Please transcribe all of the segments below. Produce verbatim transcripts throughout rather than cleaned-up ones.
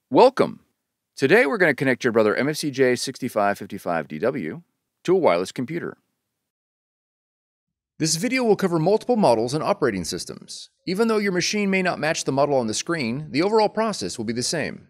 Welcome! Today we're going to connect your Brother M F C J six five five five D W to a wireless computer. This video will cover multiple models and operating systems. Even though your machine may not match the model on the screen, the overall process will be the same.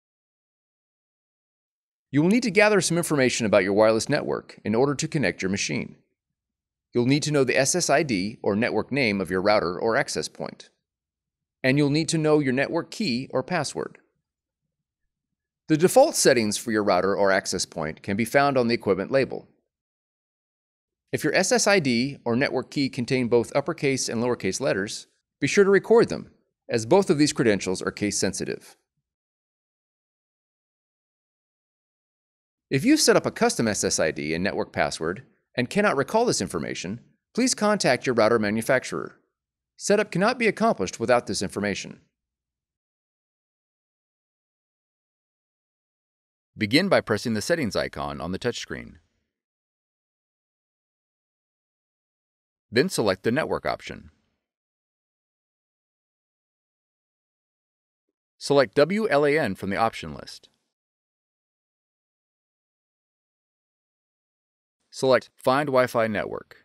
You will need to gather some information about your wireless network in order to connect your machine. You'll need to know the S S I D or network name of your router or access point. And you'll need to know your network key or password. The default settings for your router or access point can be found on the equipment label. If your S S I D or network key contain both uppercase and lowercase letters, be sure to record them, as both of these credentials are case sensitive. If you've set up a custom S S I D and network password and cannot recall this information, please contact your router manufacturer. Setup cannot be accomplished without this information. Begin by pressing the settings icon on the touchscreen. Then select the network option. Select W L A N from the option list. Select Find Wi-Fi Network.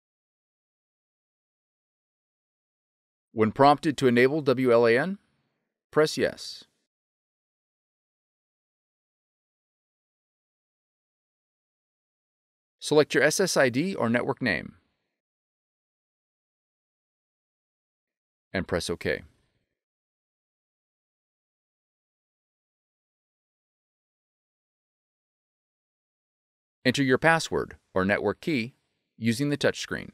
When prompted to enable W L A N, press Yes. Select your S S I D or network name and press OK. Enter your password or network key using the touchscreen.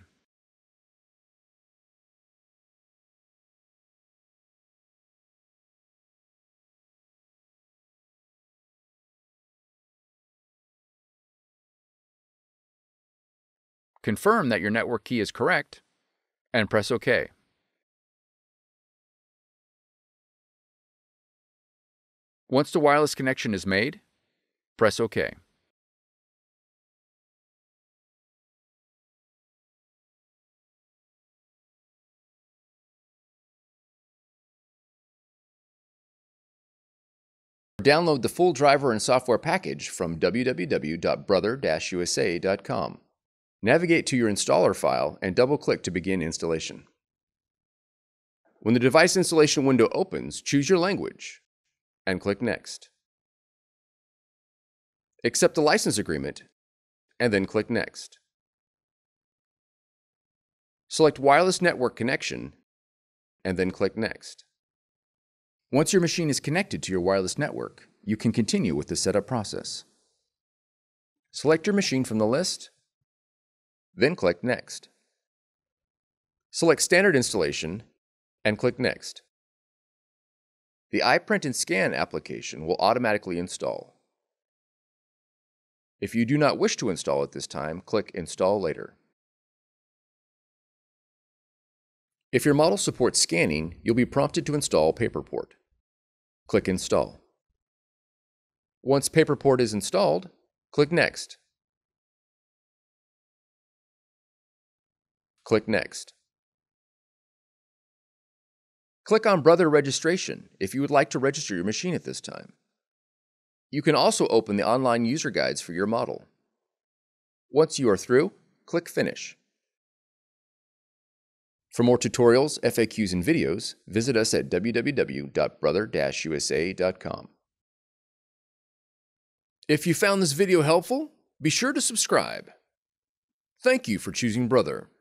Confirm that your network key is correct and press OK. Once the wireless connection is made, press OK. Download the full driver and software package from w w w dot brother dash u s a dot com. Navigate to your installer file and double-click to begin installation. When the device installation window opens, choose your language and click Next. Accept the license agreement and then click Next. Select Wireless Network Connection and then click Next. Once your machine is connected to your wireless network, you can continue with the setup process. Select your machine from the list, then click Next. Select Standard Installation and click Next. The iPrint and Scan application will automatically install. If you do not wish to install at this time, click Install Later. If your model supports scanning, you'll be prompted to install PaperPort. Click Install. Once PaperPort is installed, click Next. Click Next. Click on Brother Registration if you would like to register your machine at this time. You can also open the online user guides for your model. Once you are through, click Finish. For more tutorials, F A Qs, and videos, visit us at w w w dot brother dash u s a dot com. If you found this video helpful, be sure to subscribe. Thank you for choosing Brother.